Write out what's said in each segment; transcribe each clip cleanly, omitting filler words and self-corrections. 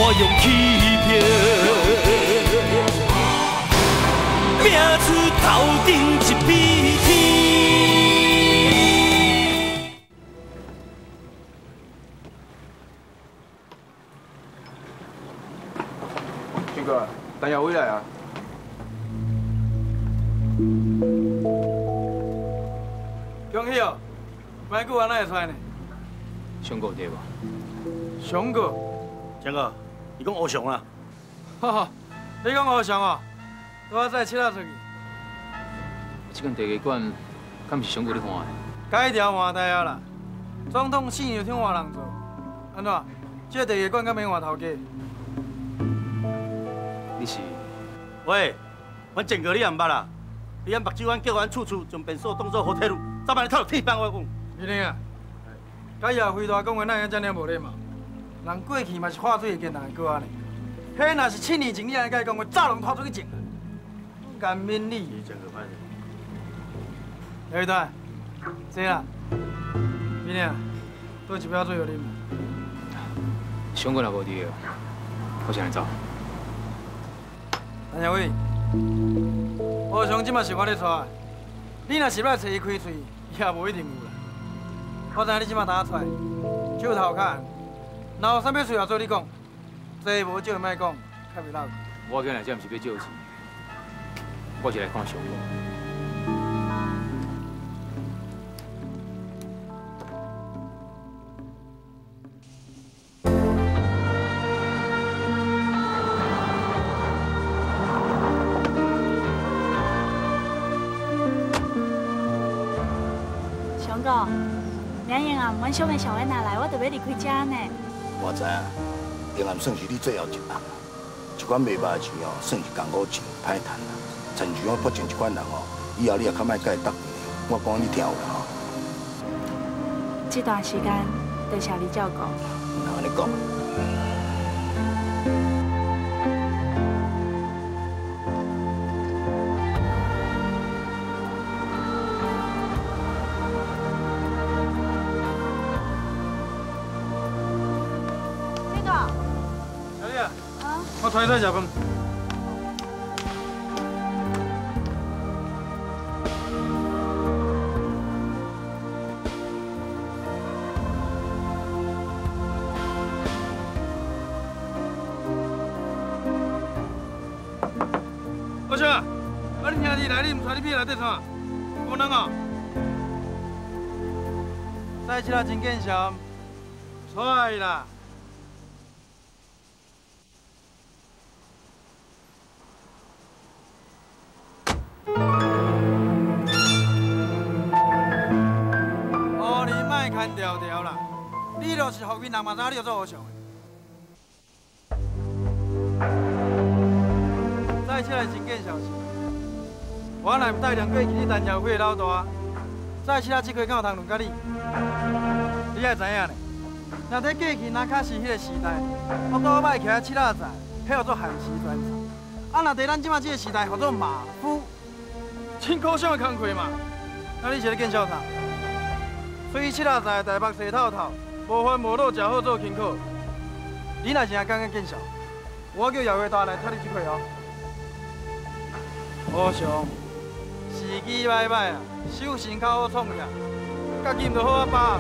我用欺骗，拼出头顶一片天。 军哥，等下回来啊。 恭喜哦，卖久安那会出来呢？ 上过对无？ 上过。 江哥，你讲欧雄啊？ 哈哈，你讲翱翔哦，我再切仔出去。 这间地价馆，敢是上过你看的？ 改条换代啊啦！总统死就听换人做，安怎？这地价馆敢免换头家？ 你是？ 喂，阮建哥你也唔捌啦？你按目睭湾叫阮处处将便所当作好铁路，早晚你套铁板我讲。 一定啊！假夜飞大讲话，哪样遮尔无礼貌？人过去嘛是化水的艰难的过安尼。迄若是7年前你安尼甲伊讲话，早拢拖出去种啊！甘免你。 建哥歹势。 有一段，坐啦。明年倒一杯水互啉。 上过也无伫个，我先来走。 陈小伟，翱翔即嘛是我咧带，你若是要找伊开喙，也无一定有啦。我知影你即马打出来，手头较红，若有啥物事要做你讲，多无少莫讲，较袂闹。 我今日这毋是要借钱，我是来看上课。 雄哥，明英啊，阮小妹小妹拿来，我就要离开家呢。 我知影，永暗算是你最后一人。一款卖肉的钱哦，算是共五钱，歹趁啦。亲像我博情这款人哦，以后你也较莫甲伊搭面。我讲你听有啦吼。 这段时间，多谢你照顾。 那安尼讲。 我带你来食饭。我说，你兄弟来，你唔带你屁来得啥？无能啊！再起来真见笑，出来啦！ 哦，你莫牵条条啦！你就是福建人嘛，知你要做和尚的。再出来真见笑是，我若唔带两过去你单桥会老大，再出来这回敢有通轮到你？你也知影呢。若在过去那较是迄个时代，我倒摆徛七仔仔，迄叫做汉时专场。啊，若在咱即马这个时代，叫做马夫。 真可想的工课嘛，那你是咧见笑啥？水七仔在台北洗透透，无烦无恼，食好做轻巧。你若是也感觉见笑，我叫姚月大来替你这块哦。好上，时机歹歹啊，手神较好创呀，家己唔就好啊把。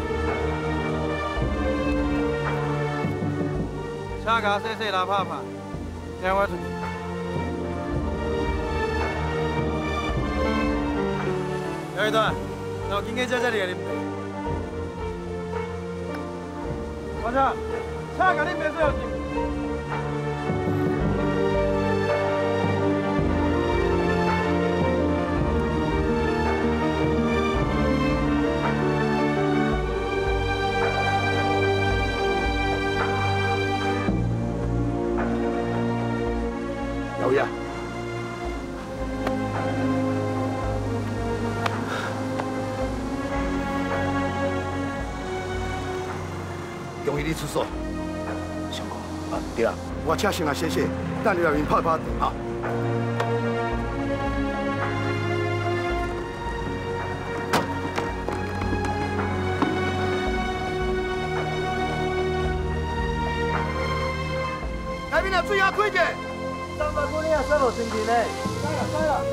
请甲细细来拍拍，领我出去。 有一段，我今天在这里啉茶。我说，请甲恁别说有姚爷。 恭喜你出手， 上课啊，对啊，我请先来谢谢，等你来面拍拍哈。 内面的水也开者。 三百公里也塞无神经嘞，塞啦。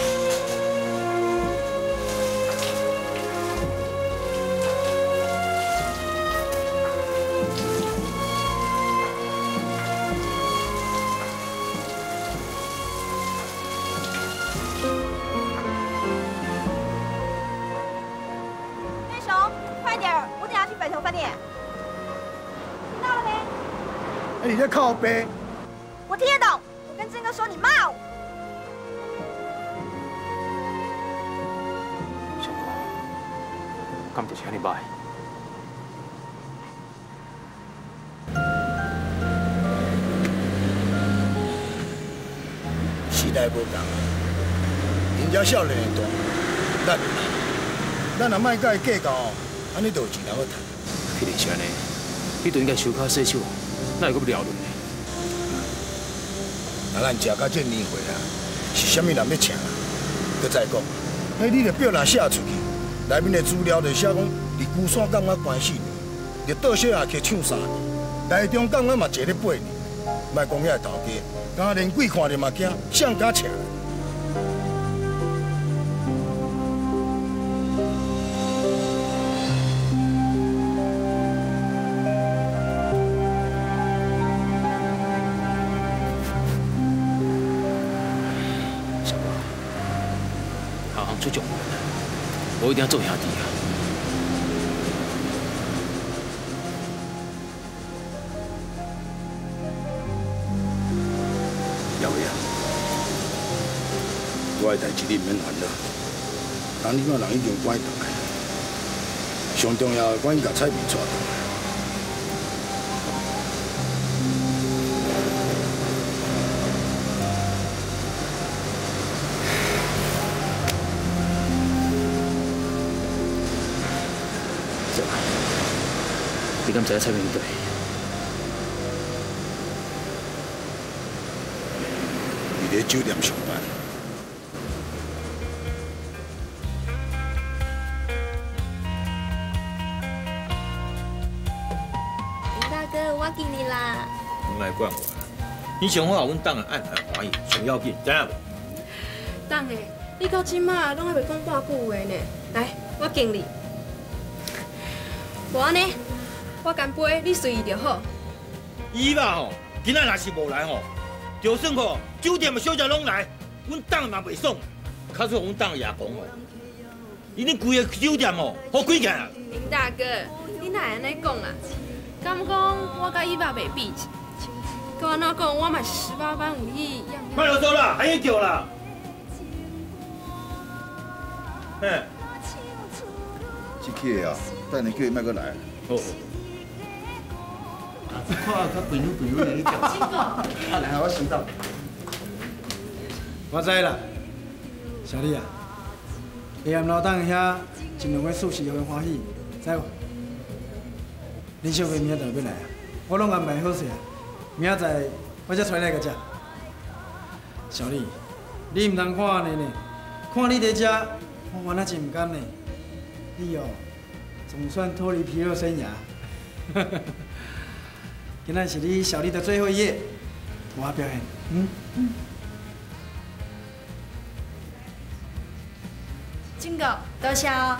飞熊，快点儿，我等下去北投饭店。听到了没？ 哎，你在靠背？ 我听得懂。我跟真哥说你骂我。 小哥，敢就是安尼歹？ 时代无同，人家少年的大，咱若莫甲伊计较，安尼就有钱通好赚。 既然是安尼，你就应该收卡洗手，哪会阁要聊论呢？ 啊，咱食到这年岁啊，是啥物人要请啊？搁再讲，迄你的表若写出去，内面的资料就写讲，离孤山港啊关4年，就倒小也去抢3年，台中港啊嘛坐咧8年，莫讲遐头家，敢连鬼看着嘛惊，谁敢请？ 出状元啊！我一定要做兄弟啊！ 姚伟啊，我的代志你唔免烦恼，但你看人已经关倒来，上重要的，我已经把菜面带倒来。 你敢知影蔡明对？ 伊伫酒店上班。 林大哥，我敬你啦！ 莫来管我啦！你上好，阮党的爱来欢喜，上要紧，知影无？ 党的，你到即马拢还袂讲半句话呢。来，我敬你。无安尼。我干杯，你随意就好。 伊吧吼，今仔若是无来吼，就算吼酒店的小姐拢来，阮党嘛袂爽。较说阮党爷公吼，伊恁规个酒店吼好几间啊！ 林大哥，你哪会安尼讲啊？敢讲我甲伊爸袂比？搁安怎讲？我嘛是18般武艺样样。 快啰嗦啦，还要叫啦！嘿， 这客啊，等下叫伊莫搁来。 好。看较肥溜肥溜的，你叫。啊，来，我先走。 我知啦，小丽啊，下暗路等遐尽量去舒适，互伊欢喜，知无？恁小妹明仔就要来啊，我拢安排好势啊，明仔载我才带来个遮。小丽，你唔通看安尼呢，看你伫遮，我玩啊真唔甘呢。你哦，总算脱离皮肉生涯。今仔是你小丽的最后一夜，我要表演， 金哥，多谢哦。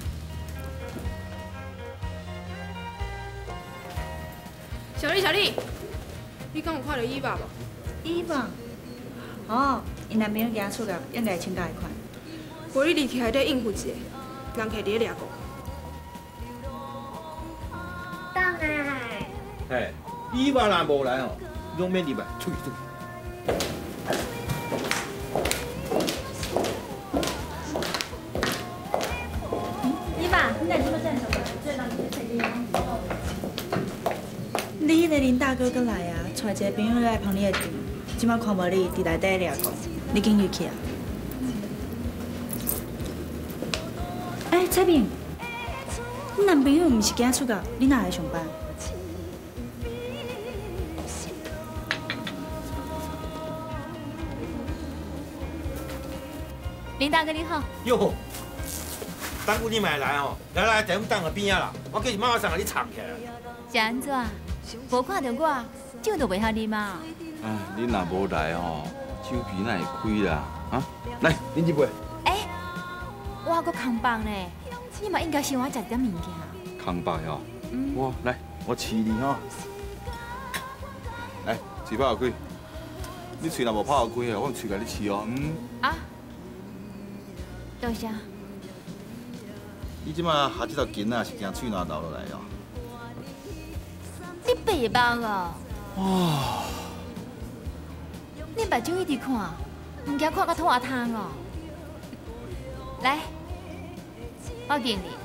小丽，小丽，你敢有看到伊爸无？ 伊爸，哦，因男朋友今出了，应该请假会款。 无你入去内底应付一下，人客伫咧掠过。 当然。 嘿，伊爸若无来吼，拢免入来，出去出去。 伊爸，你来这么站什么？这人你在这样。你的林大哥搁来啊，带一个朋友来捧你的场，即摆看无你伫内底掠过，你紧入去啊！哎，彩萍，你男朋友毋是今仔出国，你哪来上班？ 林大哥你好。 哟，当姑你买来哦，来在阮当个边啊啦，我计是马上甲你藏起来。 是安怎？无看到我， 酒都袂晓啉嘛。 哎，你若无来吼，酒皮哪会开啦？啊，来，啉一杯。 哎，我搁空棒呢，你嘛应该先我食点物件。 空白哦，我来，我饲你吼。来，嘴巴开。你喙若无拍开哦，我用喙甲你饲哦。 啊，多谢。 你即马下这条筋啊，是惊喙哪流落来哦？ 你白目哦！ 哇！ 你目睭一直看，唔惊看到拖汤哦。来，我敬你。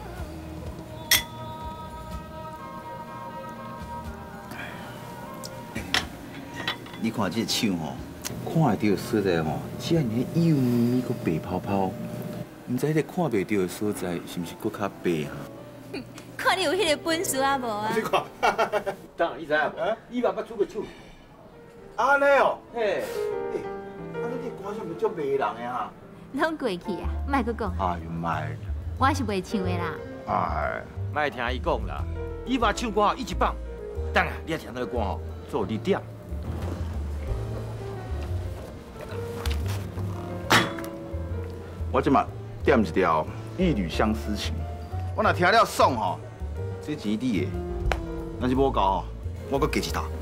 你看这手吼，看会到所在吼，只要你幼咪咪个白泡泡，唔知你看袂到的所在是毋是搁较白啊？ 看你有迄个本事啊无啊？ 你看，当然你知影无？伊爸捌出过手。安尼哦，嘿，啊你这歌声咪足迷人的哈？ 拢过去啊，莫搁讲。 哎呦妈！ 我是袂唱的啦。 哎，莫听伊讲啦，伊爸唱歌一级棒，当然你也听那个歌吼，做你点。 我即马点一条《一缕相思情》，我若听了爽吼，这钱你的，若是无够吼，我搁加一套。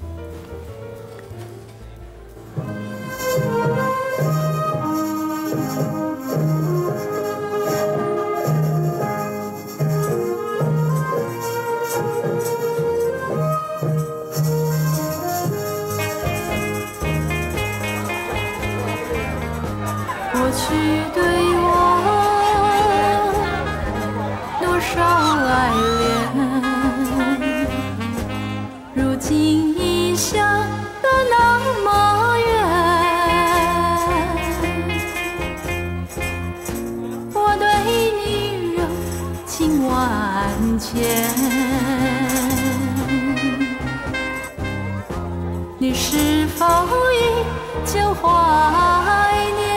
过去对我多少爱恋，如今已想得那么远。我对你柔情万千，你是否依旧怀念？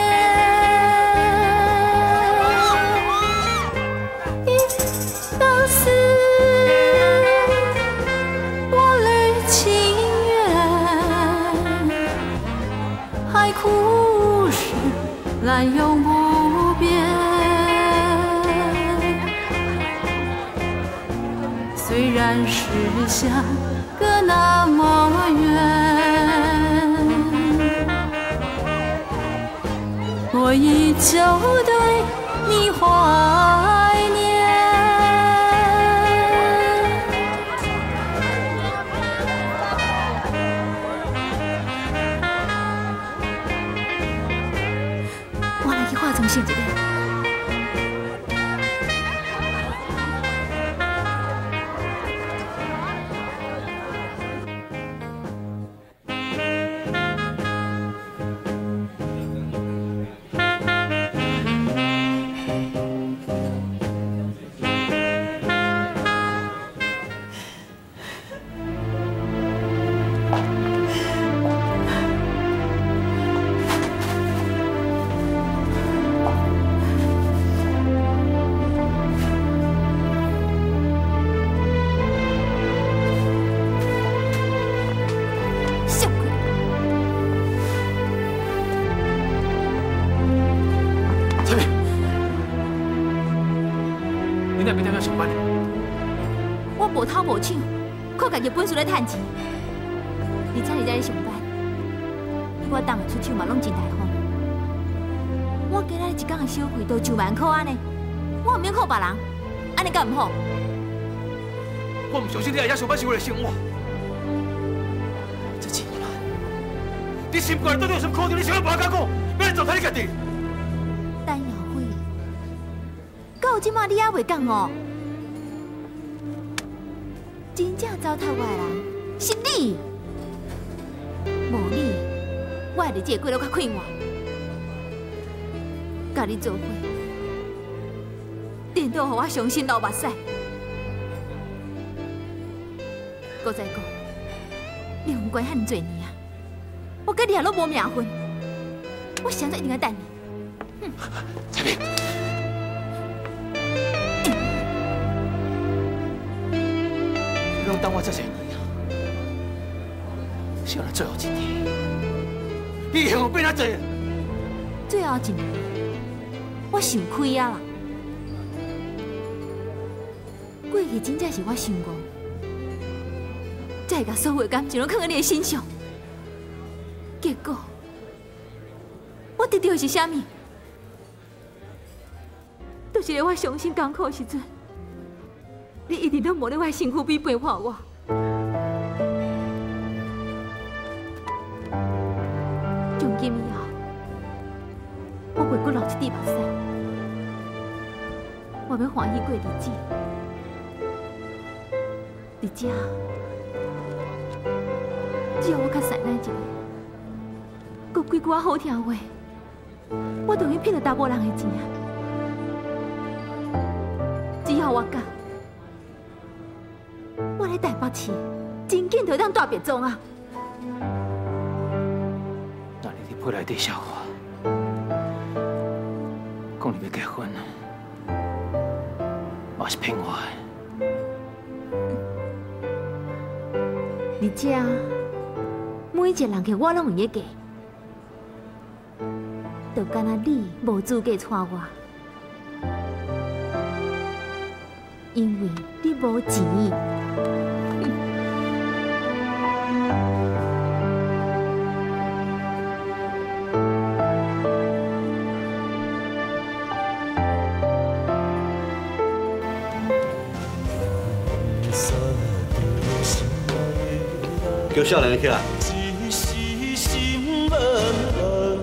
故事滥用不变，虽然是相隔那么远，我依旧对你怀念。 重新一遍。无头无手，靠家己本事来趁钱。而且你在咧上班，我当出手嘛拢真大方。我今仔日一天的小费都9万块安尼，我唔免靠别人，安尼敢唔好？ 我唔相信你来遐上班是为了生活。这7万，你心肝里到底有什么考虑？你想要别甲讲，要来糟蹋你家己？ 陈耀辉，到即马你还袂讲哦？真正糟蹋我的人是你，无你，我的日子会过得较快活。甲你做伙，颠倒，互我伤心流目屎。搁再讲，你互关遐济年啊，我甲你也拢无名分，我现在一定要等你。 彩萍。拢等我这些年啊！ 想来最后一天，你嫌我变哪济？ 最后一年，我想开啊啦。过去真正是我想过，才会把所有的感情拢放在你的身上。结果，我得到的是啥物？就是在我伤心艰苦的时阵，你一直拢无在我的身躯边陪伴我。从今以后，我袂阁流一滴目屎，我要欢喜过日子。伫遮，只要我较善良一个，阁几句好听的话，我就去骗了大波人的钱啊！只要我讲，我来台北市，真紧就当大别庄啊！ 那你伫批内底笑话，讲你要结婚啊，嘛是骗我的。 而且，每一个人给我拢有个价，就干那你无资格娶我，因为你无钱。 叫少年起来。 一时心茫茫，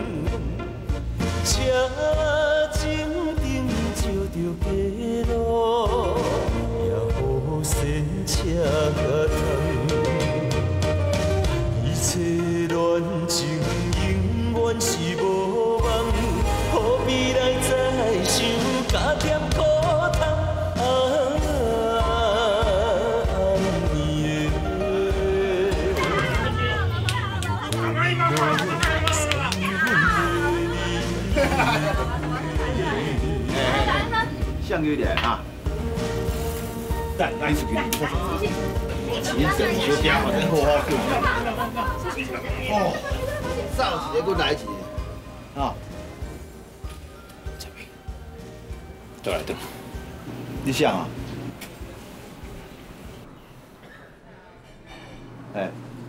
车前顶照着街路，也无仙车通。一切恋情永远是无望，何必来再想加添苦痛？ 像有点啊。 但咱是给你做什么？钱整小点，反正好好过。 哦，上一个过来一个，啊。 这边，倒来等。 你想啊？哎，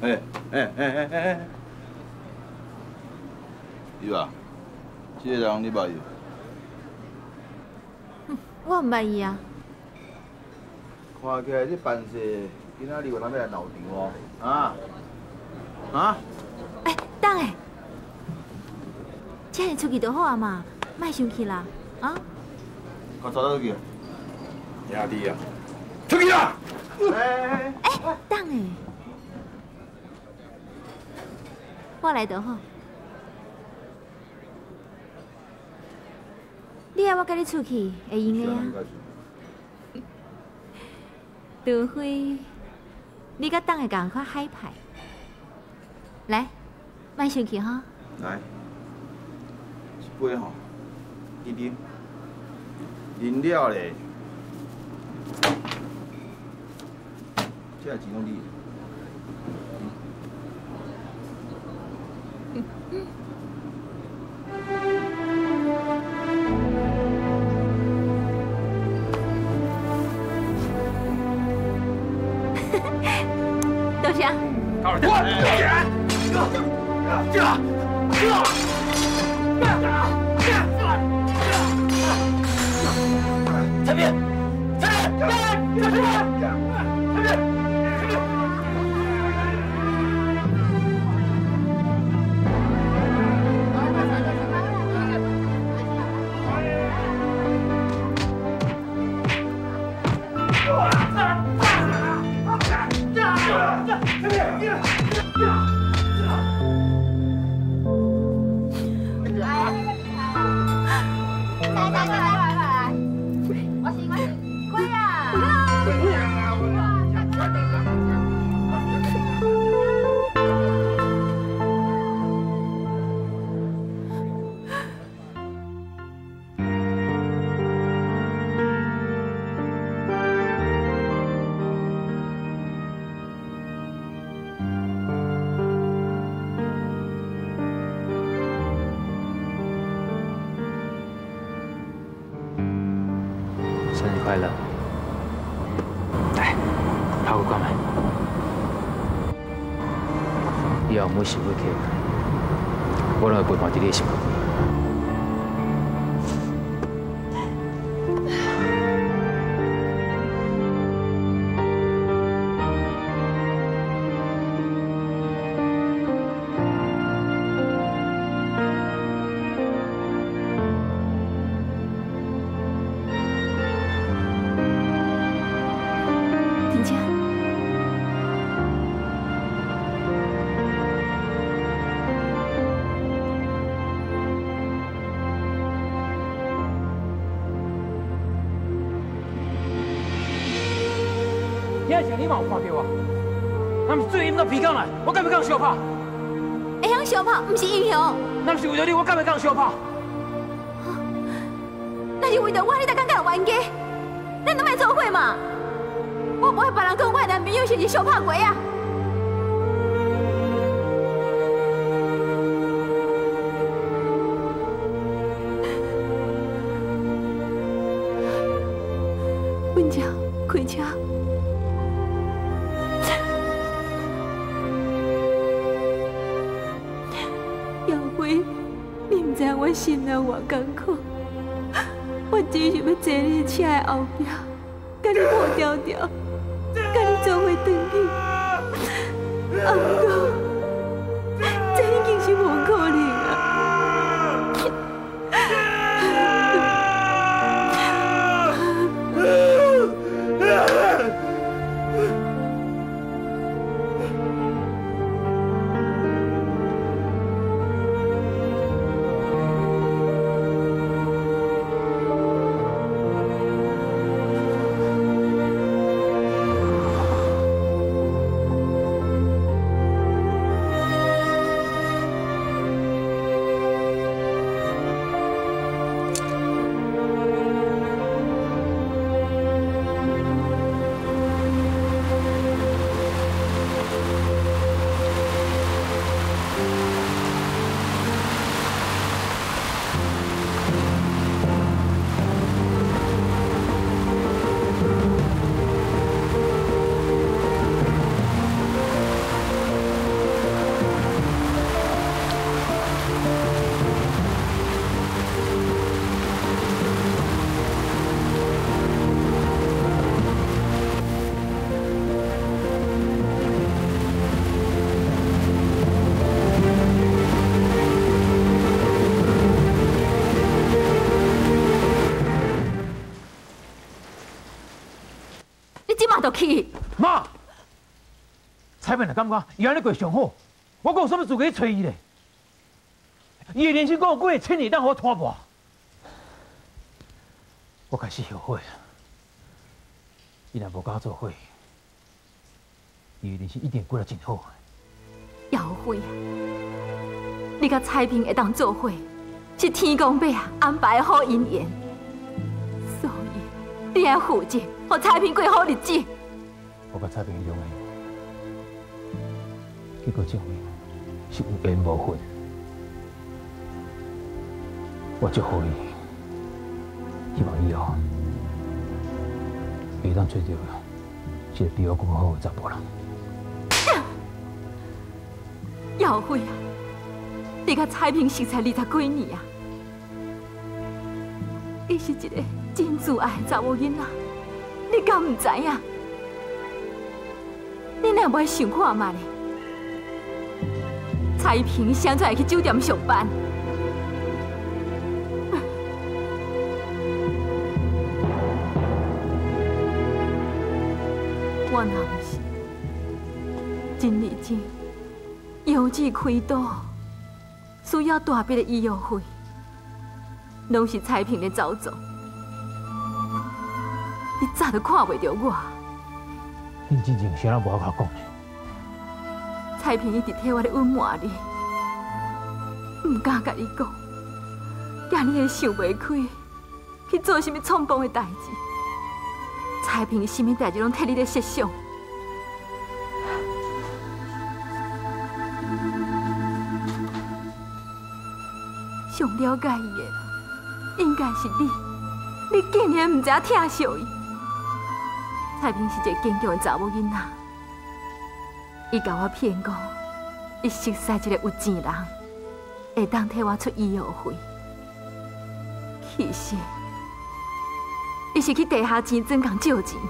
有啊，这个人你捌有？ 我唔捌伊啊。 看起来你办事今仔日有人要来闹场哦，啊？啊？ 哎，等下，请你出去就好啊嘛，莫生气啦，啊？ 我走到去。 兄弟啊，出去啦！ 哎，等下，我来就好。你要我跟你出去会用的啊？除非你甲党的共款海派。来，莫生气哈。 来，一杯吼，你啉，啉了咧，这钱拢你。 多谢。 陈斌，陈斌。 快乐。来，头壳关麦。以后每时每刻，我拢会陪伴伫你的身边。 遐时你嘛有看到我，若是水淹到鼻孔来，我敢袂敢相拍？ 会晓相拍，不是英雄。 若是为着你，我敢袂敢相拍？ 那是为着我，你才敢甲人冤家？咱都莫做伙嘛！我不会别人讲我的男朋友是相拍鬼啊！文娇，开车。 我心内偌艰苦，我只想要坐你车的后壁，甲你抱条条，甲你做伙转去。啊，不过这已经是无可能啊！就去。 妈，彩萍若感觉伊安尼过上好，我讲什么资格去找伊咧？伊的人生讲过1000年，当好拖磨。我开始后悔啊！伊若无甲我做伙，伊的人生一定过得真好。 后悔啊！你甲彩萍会当做伙，是天公伯啊安排的好姻缘，所以你要负责，让彩萍过好日子。 我甲彩萍用的，结果证明是有缘无分。我祝福伊，希望以后会当找到一个比我更好的查甫人。 后悔啊！你甲彩萍熟才20几年啊，伊是一个真自爱的查某囡仔，你敢唔知影？你哪袂想看嘛呢？彩萍现在会去酒店上班，我若不是真认真。药剂开刀需要大笔的医药费，拢是彩萍的走走。你早就看袂着我。 你真正啥人无甲我讲呢？ 彩萍一直替我咧隐瞒你，唔敢甲你讲，惊你会想袂开，去做什么冲动的代志。彩萍什么代志拢替你咧设想。上了解伊的，应该是你。你竟然唔知影疼惜伊。 太平是一个坚强的查某囡仔，伊甲我骗讲，伊熟悉一个有钱人，会当替我出医药费。其实，伊是去地下钱庄共借钱。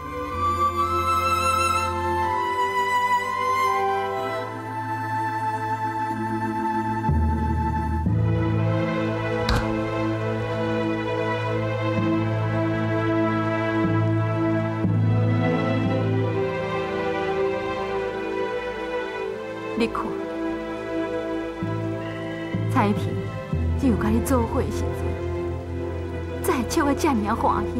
你看，彩萍只有甲你做伙的时阵，才会笑我这么欢喜。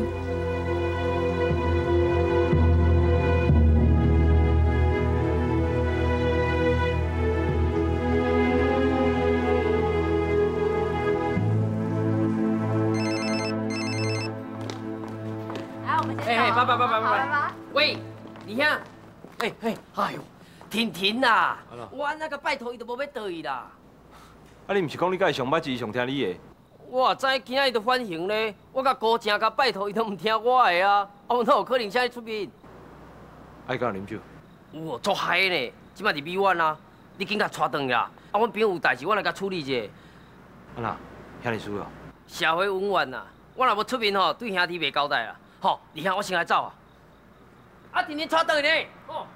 哎，爸，喂，你兄，哎呦。婷啦，我那个拜托伊都无要倒伊啦。 啊，你毋是讲你甲伊上捌一上听你的？ 我知今仔伊都反省咧，我甲高正甲拜托伊都唔听我的啊，哪有可能啥出面？ 爱甲啉酒？ 有，足嗨呢，即摆伫美院啊，你紧甲带转啦。啊，阮朋友有代志，我来甲处理者。 啊那，遐尼需要？ 社会恩怨呐，我若无出面吼，对兄弟袂交代啦。吼，你兄我先来走啊。啊，婷带转去呢，吼。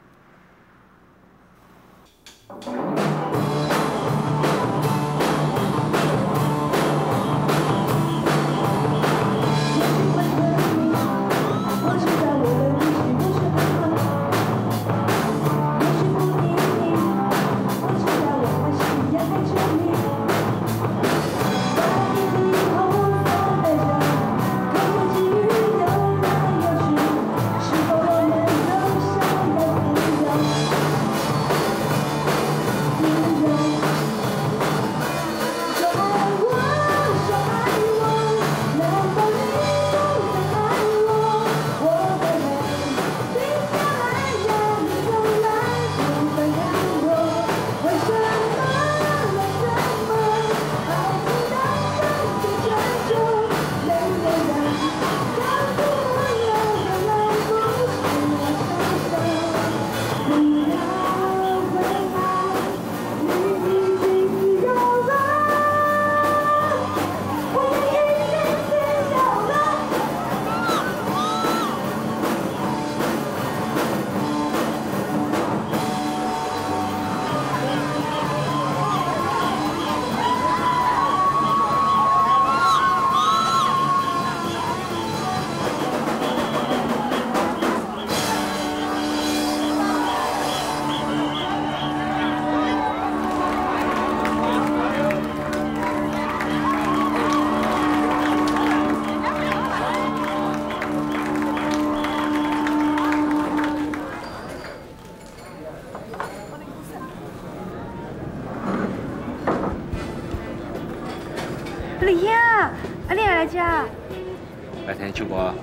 李兄，啊，你也来吃？ 来听唱歌。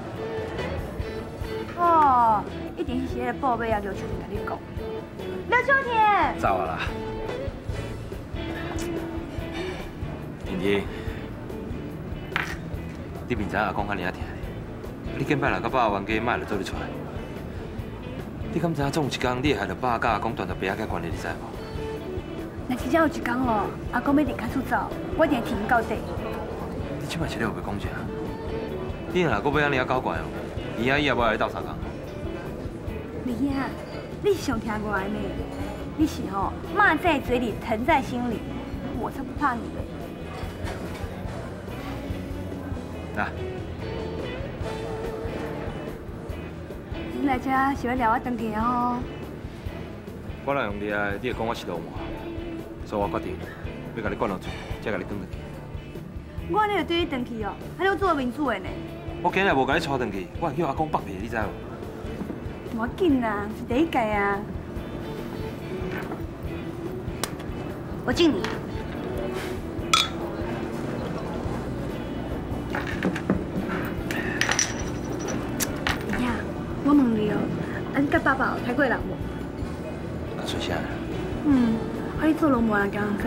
哦，一定是迄个宝贝啊，刘秋田跟你讲。刘秋田。 走啊啦！婷婷，你明知影讲遐尔啊疼，你见摆来甲爸冤家卖就做你出来。你敢知影总有一天你会害着爸甲阿公断绝爸仔嘅关系，你知无？ 若真正有一天哦，阿公要离开厝走，我一定挺到底。 你即摆一日有袂讲者？你若搁要安尼啊搞怪哦，以后伊也无来斗相共。 李兄，你是上听我的呢？你是吼骂在嘴里，疼在心里，我才不怕你嘞。 来。 你来这是要撩我回去哦？ 我若用你啊，你会讲我是流氓，所以我决定要甲你灌落嘴，才甲你转回去。 我安尼就对你回去哦，还要做民主的呢。 我今日无甲你带回去，我会叫阿公绑你，你知无？ 无要紧啦，是第一届啊。我敬你。爷爷，我问你哦，啊你甲爸爸有睇过人无？ 啊，做啥？ 啊你做拢无人惊人知。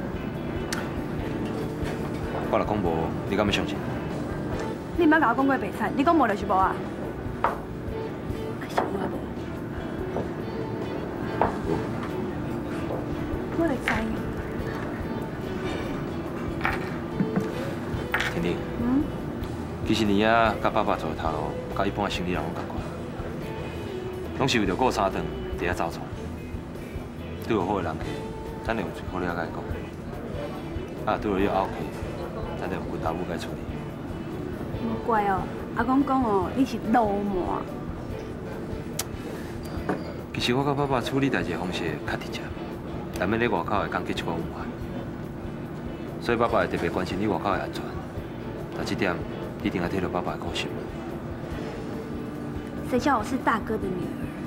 我若讲无，你敢要相信？ 你毋捌甲我讲过白菜，你讲无就是无啊？ 我会知影。 婷婷，其实你啊，甲爸爸做头路，甲一般生理人拢同款，拢是为着过3顿，伫遐走错。对有好的人客，咱就用最好了解讲。啊，对了有拗客，咱就用骨头母该处理。 无怪哦，阿公讲哦，你是老麻。 其实我甲爸爸处理代志的方式较直接，但免咧外口会讲结一个误会。所以爸爸会特别关心你外口的安全。但这点一定要替着爸爸的高兴。 谁叫我是大哥的女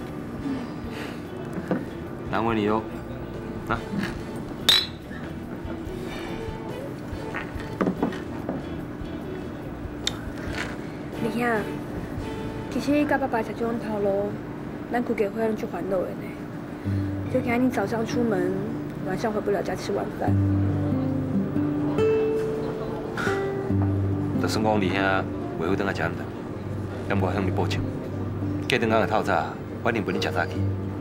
儿？ 难为你哦，啊。 李兄，其实甲爸爸吃这种头路，咱规家伙拢足烦恼的呢。就今日早上出门，晚上回不了家吃晚饭。 就算讲李兄袂好等下吃唔到，但我向你保证，过顿工的透早，我一定陪你吃早起。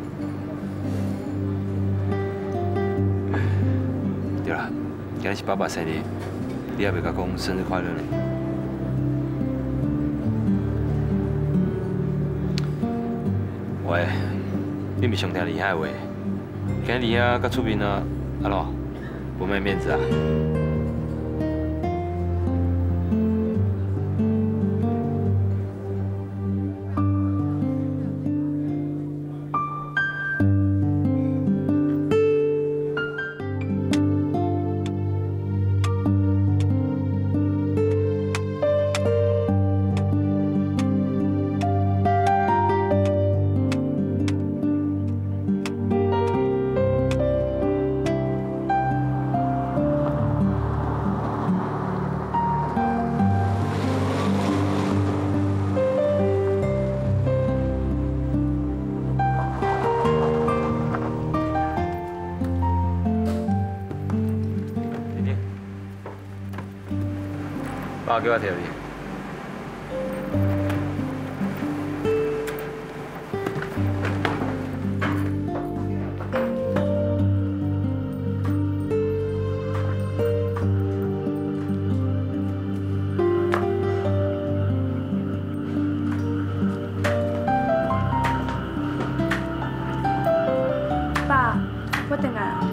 对啦，今日是爸爸生日，你还袂甲讲生日快乐呢？喂，你咪上听李兄的话，今日李兄甲出面啊，安怎？不卖面子啊？爸，给我条你。 爸，我回来啊。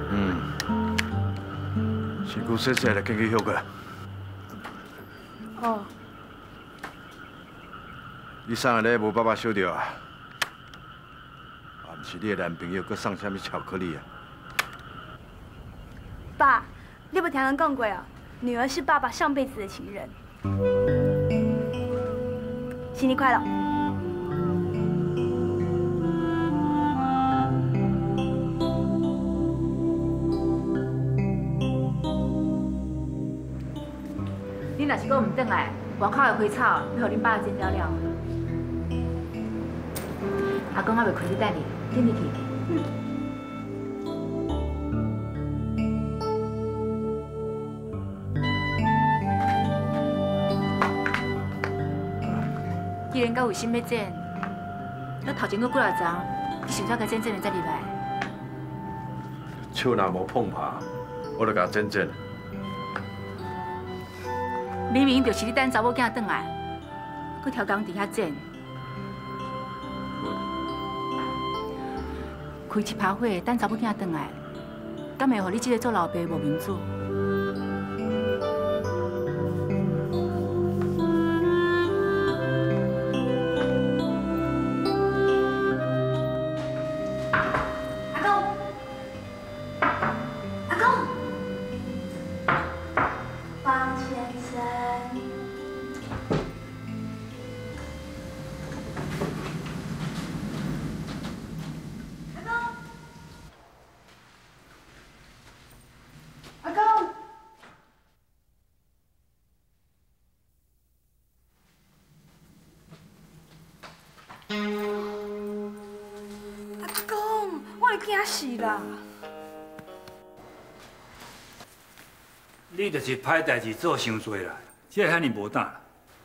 身躯洗洗来，赶紧休过。 哦。 你送的礼物爸爸收到啊，啊，不是你的男朋友，佮送什么巧克力啊？ 爸，你不听人讲过啊？女儿是爸爸上辈子的情人。新年快乐！ 你若是讲唔转来，外口的花草要互恁爸剪了了。阿公还袂开始等你，紧入去。既然到有心要剪，那头前搁几啊张，你想啥该剪剪的再入来。 手若无碰拍，我就甲剪剪。 明明就是你等查某囝转来，搁挑工伫遐剪，开一拍火等查某囝转来，敢会互你这个做老爸无面子？ 阿公，我会惊死啦！ 你就是歹代志做伤多啦，这遐尼无胆。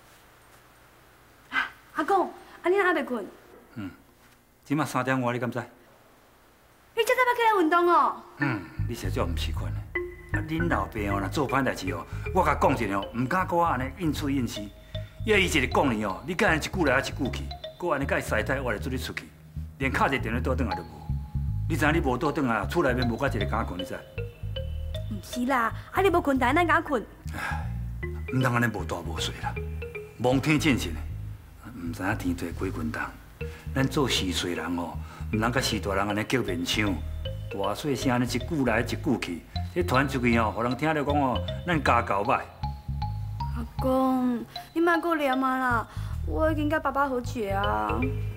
阿公，安尼还袂困？ 即马3点外，你敢知？ 你这早要起来运动哦。 你实在唔习惯的。啊，恁老爸哦，若做歹代志哦，我甲讲一下哦，唔敢搁安尼应出应示。要伊一日讲呢哦，你敢安尼一句来啊一句去，搁安尼甲伊塞太，我就做你出去，连敲一个电话倒转来都无。你知影你无倒转来，厝内面无甲一个敢困，你知？ 唔是啦，啊你无困，但咱敢困？ 唔通安尼无大无小啦，望天见神的，唔知影天地鬼滚蛋。咱做细细人哦，唔通甲四大人安尼叫面抢，大细声安尼一句来一句去，这传出去哦，互人听着讲哦，咱家教歹。 阿公，你莫搁念啊啦，我已经甲爸爸和解啊。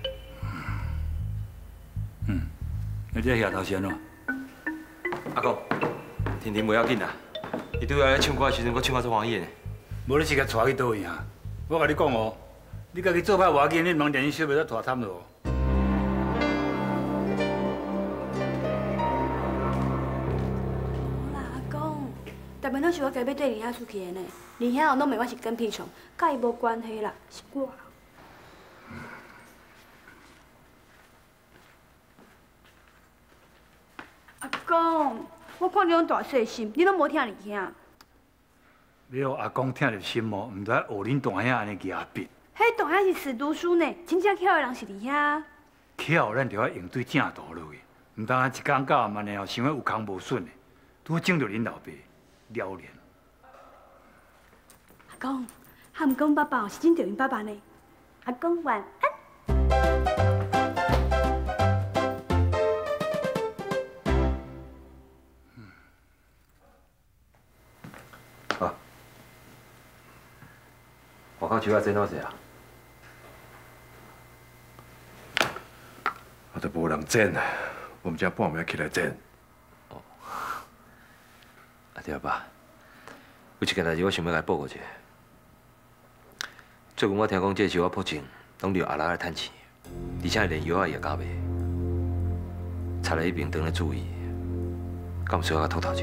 你这下头是安怎？ 阿公，婷婷不要紧啦，伊拄仔唱歌的时阵，我唱啊足欢喜的。 无你是甲带去倒位啊？我甲你讲哦，你家己做歹话紧，你忙连伊小袂得拖惨咯。 好啦，阿公，大部分拢是我家要缀林遐出去的呢。林遐有拢袂我是跟屁虫，甲伊无关系啦，是我。阿公，我看你拢大细心，你拢无听林兄。 你互阿公听入心哦，唔知学恁大兄安尼牙笔。 迄大兄是死读书呢，真正巧的人是林兄。 巧，咱就要用对正道落去，唔当一工到暗暝哦，想要有空无顺的，拄整着恁老爸了然。 阿公，喊公爸爸是真着因爸爸呢。阿公晚安。 外口树仔真好势啊！ 啊，都无人剪，我们才半暝起来剪。 哦，啊对啊爸，有一件代志我想要甲你报告一下。最近我听讲这树仔破种，拢着阿拉来趁钱，而且连药仔也敢卖，查来一边当咧注意，敢需要甲吐头一下？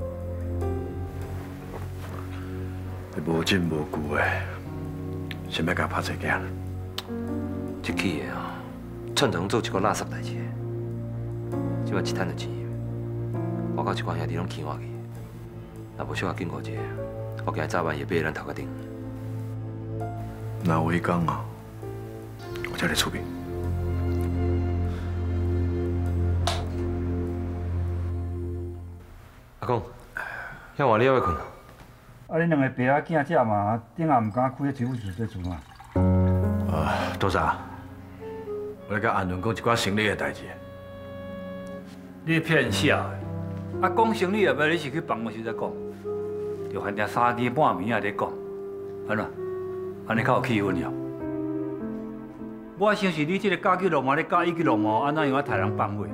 你无真无据的。想要甲拍一件， 这起的啊，趁场做一个垃圾代志，即摆一摊就钱，我到一寡兄弟拢欠我去，若无小可警告一下，我今日早晚也爬咱头壳顶。 那有迄天啊，我才来出面。 阿公，遐晚你还未困？ 啊，恁两个爸仔囝这嘛，顶下唔敢开迄水壶做做嘛？ 多少？我来甲安伦讲一寡生理的代志。 你骗笑的！啊，讲生理也袂，你是去办公室才讲，就反正3更半暝啊在讲，安怎？安尼较有气氛了。我想是你这个教技龙嘛，咧教医技龙嘛，安怎样啊杀人放火？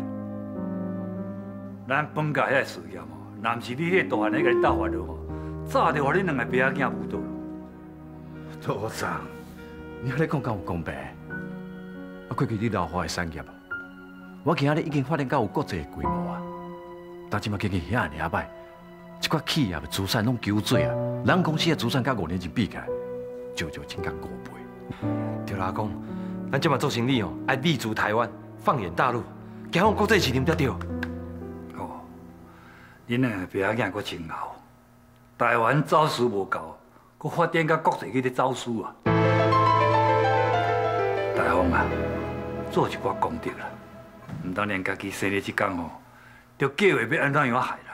咱本家遐个事业哦，若毋是你迄个大汉咧甲你斗法了吼。早就互恁两个爸仔囝辅导了。 多长，你遐咧讲敢有公平？啊，过去你老花的产业啊，我今仔日已经发展到有国际的规模啊。但即马经济遐尔歹，一寡企业的资产拢纠罪啊。咱公司的资产甲5年前比起来，就增加5倍。 对啦，阿公，咱即马做生意哦，爱立足台湾，放眼大陆，行往国际市场才对。 哦，恁两个爸仔囝阁真好。台湾走私无够，佮发展到国际去咧走私啊！大方啊，做一寡功德啦，唔当连家己生日一天吼，就计划要安怎样害人。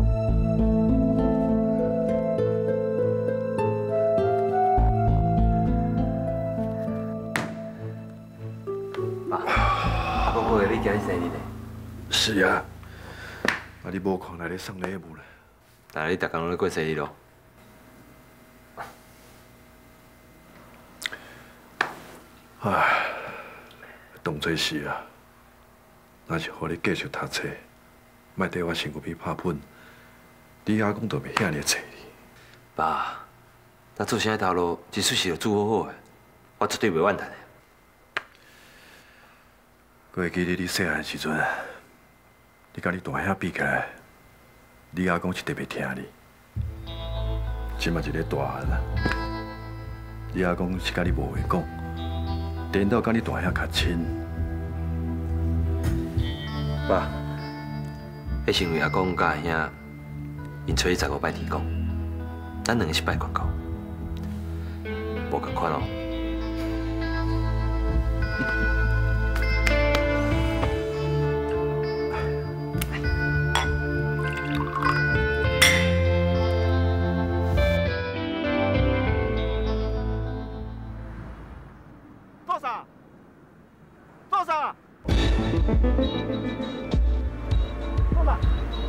爸，阿公过日你今日生日呢？ 是啊，啊你无空来咧送礼物咧？ 但你逐工拢咧过生日咯？ 唉，当作是啊，若是互你继续读册，莫对我身躯边拍喷，你阿公就袂遐尔济你。 爸，咱做啥头路，一出事就做好好的，我绝对袂怨叹的。 我会记得你细汉时阵，你甲你大兄比起来。你阿公是特别听你，即嘛一个大汉啊！你阿公是甲你无话讲，颠倒甲你大兄较亲。 爸， 迄是因为阿公甲阿兄因找伊15拜天公，咱两个是拜关公，无共款哦。 做啥？做啥？做啥？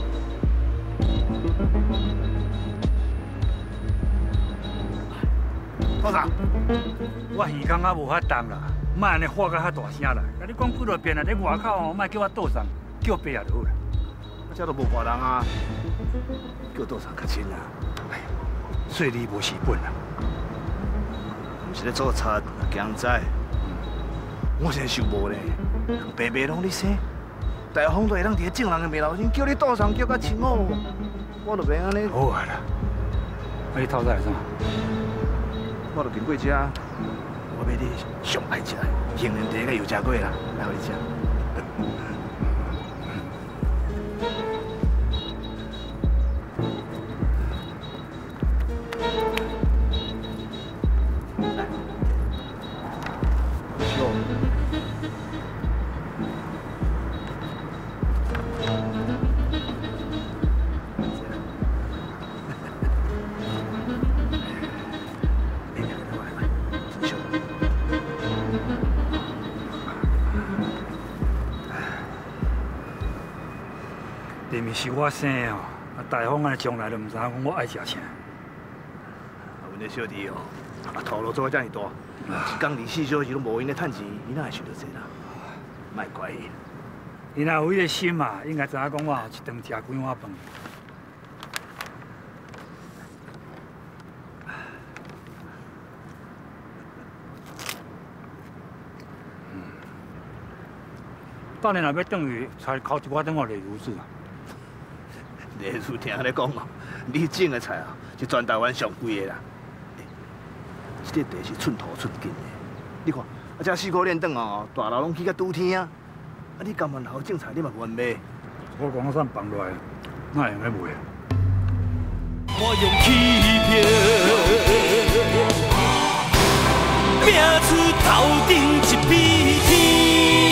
做啥？ 我耳孔啊无法动啦，莫安尼喊甲遐大声啦！甲你讲几落遍啊，伫外口哦，莫叫我倒送，叫爸也就好啦。 我遮都无外人啊，叫倒送较亲啊。 哎，细利无是本啊。 毋是咧做贼，强仔。我现在想无咧，白白拢咧生，大风都会当伫正人的面头前叫你倒送叫甲亲好，我就免安尼。 好啊啦，啊你透早来啥？ 我就经过遮，我要你上爱食的，杏仁茶甲油炸粿啦，来互你食。 明明是我生的哦，啊大风安尼从来都唔知影讲我爱食啥。 阮这小弟哦，头路做啊遮尔大，一工24小时拢无因咧趁钱，伊哪会想到这啦？莫怪伊。 伊若有迄个心嘛，应该知影讲我一顿食几碗饭。当然若要转去，才靠一寡等我丽如子啊。 丽如听咧讲哦，你种的菜啊，是全台湾上贵的啦。这个地是寸土寸金的，你看，啊这4块链转哦，大楼拢起甲拄天啊。啊你甘愿好种菜，你嘛愿买？ 我讲算放落来，哪会用咧卖啊？ 我用欺骗，拼出头顶一片天。